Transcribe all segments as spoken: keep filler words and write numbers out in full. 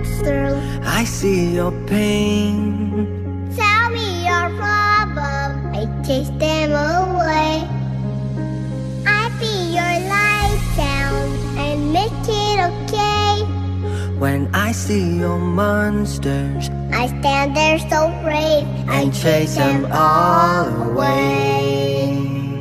monster. I see your pain. Tell me your problem, I chase them away. I be your light down and make it okay. When I see your monsters, I stand there so brave and chase them all away.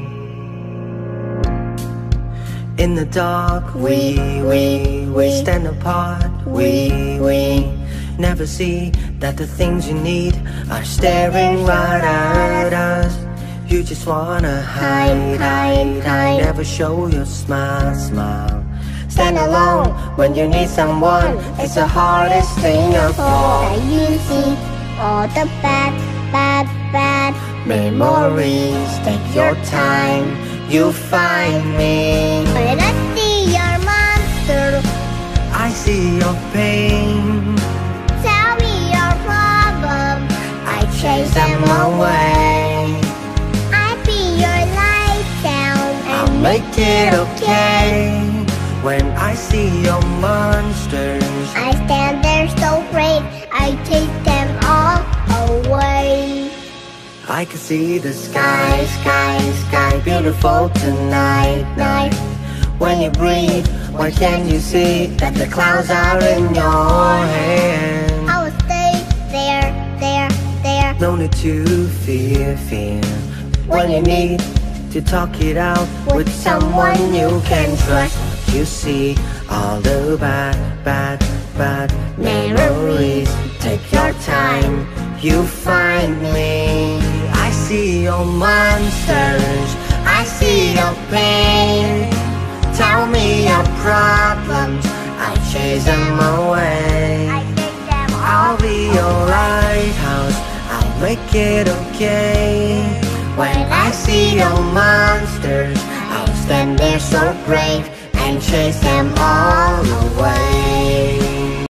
In the dark, we, we, we stand apart. We, we never see that the things you need are staring right at us. You just wanna hide, hide, hide. Never show your smile, smile. Stand alone when you need someone. It's the hardest thing of all. I you see all the bad, bad, bad memories. Take your time, you'll find me. When I see your monster, I see your pain. tell me your problem, I chase them away. I be your light down I'll and make it okay. When I see your monsters, I stand there so brave, I take them all away. I can see the sky, sky, sky, beautiful tonight, night. When you breathe, why can't you see that the clouds are in your hand? I will stay there, there, there. No need to fear, fear. When you need to talk it out with someone you can trust, you see all the bad, bad, bad memories. Take your time, you find me. I see your monsters, I see your pain. Tell me your problems, I chase them away. I take them all I'll be your lighthouse, I'll make it okay. When I see your monsters, I'll stand there so brave and chase them all away.